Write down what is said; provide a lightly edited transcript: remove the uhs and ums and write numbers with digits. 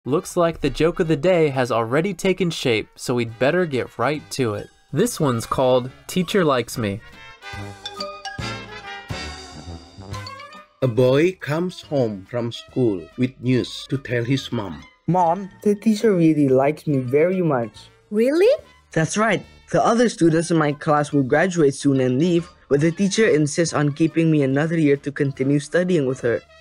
Looks like the joke of the day has already taken shape, so we'd better get right to it. This one's called Teacher Likes Me. A boy comes home from school with news to tell his mom. Mom, the teacher really likes me very much. Really? That's right. The other students in my class will graduate soon and leave, but the teacher insists on keeping me another year to continue studying with her.